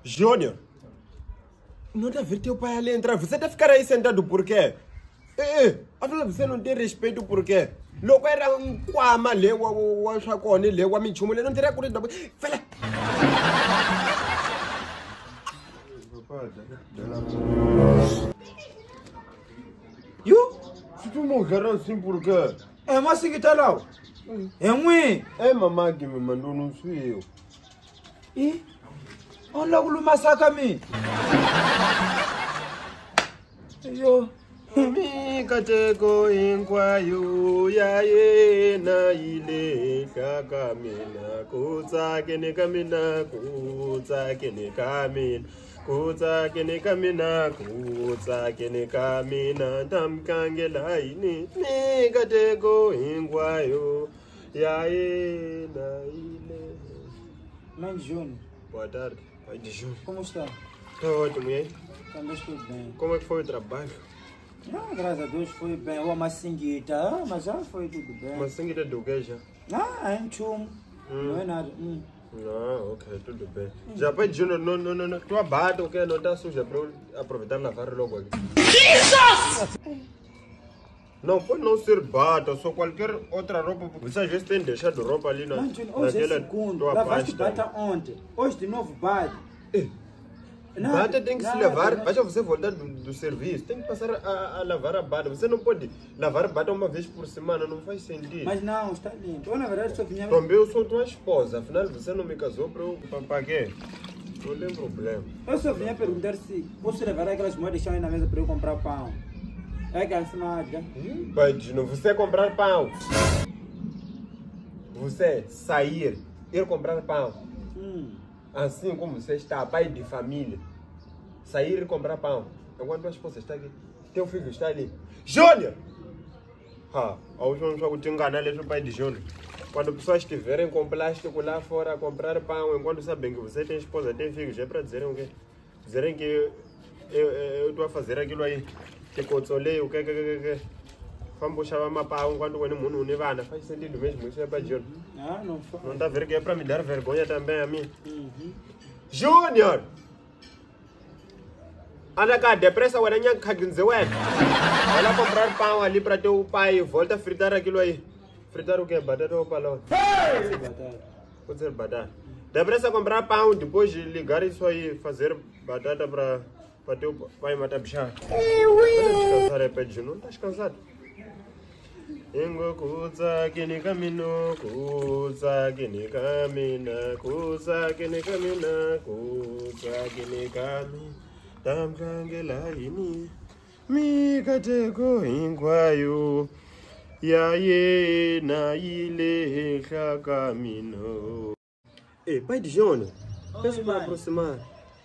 Júnior, não está a ver teu pai ali entrar. Você está a ficar aí sentado por quê? Afinal, você não tem respeito por quê? Logo era um quama, o chacone, o amichumo, ele não teria corrido. Fala! You? Se tu morrer assim por quê? É, mas assim que tá lá. É ruim. É mamãe que me mandou, não sou eu. E? Onde logo o massacre a mim? Eu. Mikateko inkwayo yaye na ile kakamina kutsake nekamina kutsake nekamina kutsake nekamina kutsake nekamina tamkangela ini mikateko inkwayo yaye na ile. Mãe Júnior. Boa tarde, pai de Júnior. Como está? Tá ótimo, e aí? Também estou bem. Como é que foi o trabalho? Ah, graças a Deus foi bem. O massinguita, mas já foi tudo bem. Mas tem que ter do que já? Ah, é um chum. Não é nada. Ah, ok, tudo bem. Já pai de Júnior, não. Tua bata, ok? Não está suja para eu aproveitar e lavar logo aqui. Jesus! Não, pode não ser bata, só qualquer outra roupa. Você às vezes tem deixado roupa ali na, hoje é segundo. Lavaste bata ontem. Hoje de novo bate. Bata tem que se lavar. Veja você voltar do serviço. Tem que passar a lavar a bata. Você não pode lavar a bata uma vez por semana. Não faz sentido. Mas não, está limpo. Eu na verdade só vinha... Também eu sou tua esposa. Afinal você não me casou para quê? Não tem problema. Eu só vinha perguntar se posso levar aquelas moedas que estão aí na mesa para eu comprar pão. É que assim nada. Pai de Júnior, você comprar pão. Você sair, ir comprar pão. Assim como você está, pai de família, sair e comprar pão. Enquanto tua esposa está aqui, teu filho está ali. Júnior! Hoje vamos jogar te enganar, ele é o pai de Júnior. Quando pessoas estiverem com plástico lá fora a comprar pão, enquanto sabem que você tem esposa, tem filhos, é para dizerem o quê? Dizerem que eu estou a fazer aquilo aí. Que consolei, o que? Vamos puxar uma pão quando o mundo univana. Faz sentido mesmo, isso é para Júnior. Não faz. Não está a ver que é para me dar vergonha também a mim. Júnior! Anda cá, depressa, o aranha caguinze, ué. Vai lá comprar pão ali para teu pai. Volta a fritar aquilo aí. Fritar o quê? Batata ou palão? Pode ser batata. Depressa comprar pão, depois de ligar isso aí, fazer batata para teu pai matar bichar. Descansar é pé de Júnior. Não estás cansado? Ingo kuza kini kamino, kuza kini kamina, kuza kini kamina, kuza kini kami, tamkangela ini, mikateko inkwayo, yaye na ile kamino. Pai de Júnior, peço para aproximar.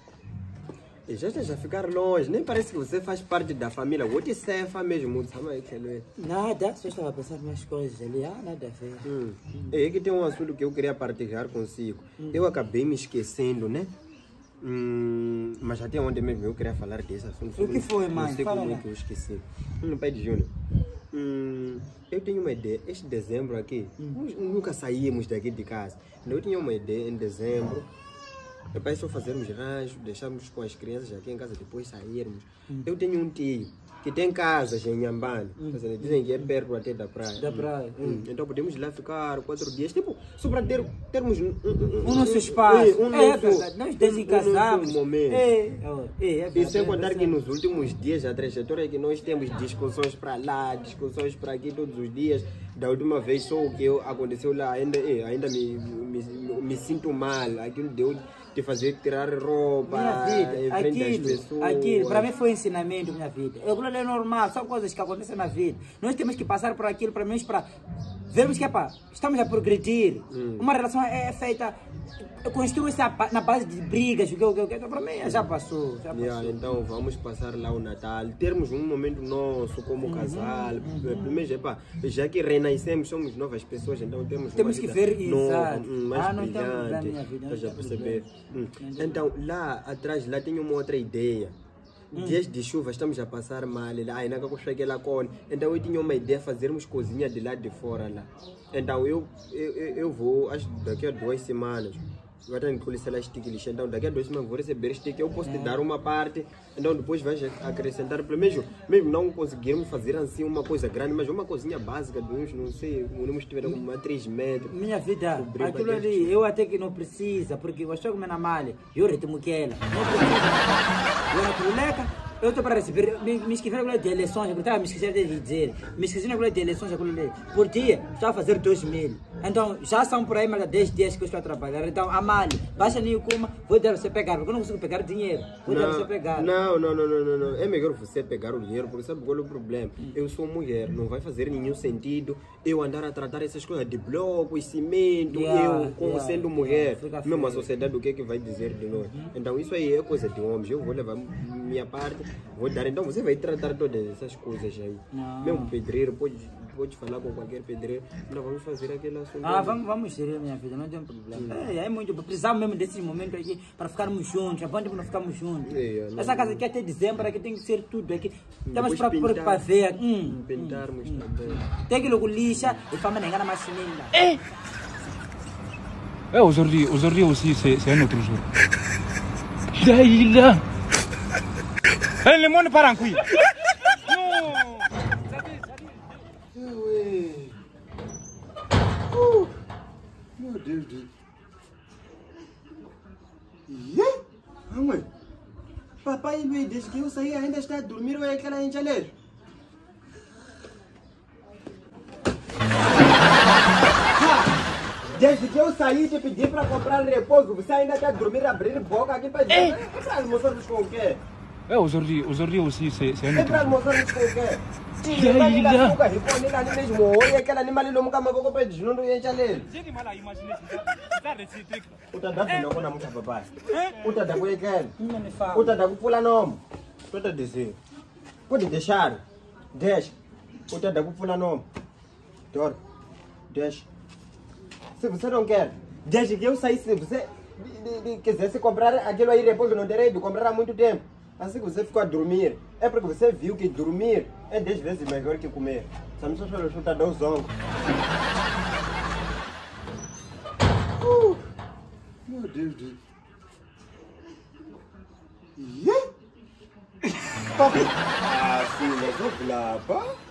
Já ficar longe, nem parece que você faz parte da família. O que é mesmo? Nada, só estava a pensar nas coisas ali, nada a ver. É que tem um assunto que eu queria partilhar consigo. Eu acabei me esquecendo, né? Mas até ontem mesmo eu queria falar desse assunto. O que foi, mãe? Não sei como é que eu esqueci. Pai de Júnior, eu tenho uma ideia. Este dezembro aqui, nunca saímos daqui de casa. Eu tinha uma ideia em dezembro. É só fazermos rancho, deixarmos com as crianças aqui em casa, depois sairmos. Eu tenho um tio que tem casas em Inhambane. Dizem que é perto até da praia. Então podemos ir lá ficar 4 dias, tipo, só para termos um nosso espaço. É verdade, nós desencasamos. E sem contar que nos últimos dias a trajetória é que nós temos discussões para lá, discussões para aqui todos os dias. Da última vez só o que aconteceu lá, ainda me sinto mal. Aquilo deu de fazer tirar roupa em frente às pessoas. Aquilo, para mim foi ensinamento, minha vida. Aquilo é normal, são coisas que acontecem na vida. Nós temos que passar por aquilo para mim, para vermos que estamos a progredir. Uma relação é feita, construi-se na base de brigas, para mim já passou. Então vamos passar lá o Natal, termos um momento nosso como casal. Primeiro, já que renascemos, somos novas pessoas, então temos que ver nova, mais não brilhante, para já perceber. Então lá atrás tem uma outra ideia. Dias de chuva estamos a passar mal lá, ainda que cheguei lá com. Então eu tinha uma ideia de fazermos cozinha de lá de fora lá. Então eu vou, acho que daqui a 2 semanas, vai ter que lixar stick lixo. Então daqui a 2 semanas vou receber stick, eu posso te dar uma parte, então depois vais acrescentar, pelo menos mesmo não conseguirmos fazer assim uma coisa grande, mas uma coisinha básica de uns, não sei, vamos tiver uma 3 metros. Minha vida, aquilo ali, eu até que não precisa, porque eu estou comendo a malha, eu ritmo que ela, não precisa. Eu na culeca, eu estou para receber, me esqueci na de eleições, eu estava me esquecendo de dizer, me esqueci na de eleições, por dia, estou a fazer 2.000. Então, já são por aí mais de 10 dias que eu estou a trabalhar. Então, a malha, baixa nem como, vou dar você pegar, porque eu não consigo pegar dinheiro, vou dar você pegar. Não. É melhor você pegar o dinheiro, porque sabe qual é o problema? Eu sou mulher, não vai fazer nenhum sentido eu andar a tratar essas coisas de blocos, cimento, eu como sendo mulher. Mesmo a sociedade, o que é que vai dizer de nós? Então, isso aí é coisa de homens, eu vou levar minha parte, vou dar. Então, você vai tratar todas essas coisas aí. Mesmo pedreiro, pode falar com qualquer pedreiro, nós vamos fazer aquele assunto. Vamos gerir, minha vida, não tem problema. É muito, precisamos mesmo desses momentos aqui para ficarmos juntos, é bom tipo não ficarmos juntos. Essa casa aqui até dezembro, aqui tem que ser tudo, aqui estamos para ver. Pintarmos também. Tem que logo lixa e fama nem gana mais chinela. Aujourd'hui aussi, c'est un autre jour. Il a. Le monde part en couille. Meu Deus do céu. Mãe, papai, desde que eu saí ainda está a dormir ou é aquela enxaleta? Desde que eu saí e te pedi para comprar repouso, você ainda está a dormir, abrir boca aqui para dizer. É para almoçarmos com o quê? Aujourd'hui aussi, c'est un É autre para jour. almoçarmos com o quê? Aquele animal ali não me cama com o pé de não ia enxaleta. J'ai du mal à imaginer ces trucs. Utadafuna kona mutha papai. Utada kuyekela. Não me fala. Utada kupfula nomo. Tota dizer. Pode deixar. Deixa. Utada kupfula nomo. Dor. Deixa. Se você não quer, desde que eu saí, se você quisesse comprar aquilo aí depois que não terei de comprar há muito tempo. Assim que você ficou a dormir, é porque você viu que dormir é 10 vezes melhor que comer. Estamos só para chutar do zongo. Meu Deus do céu. Ah, filha, vou lá, pá.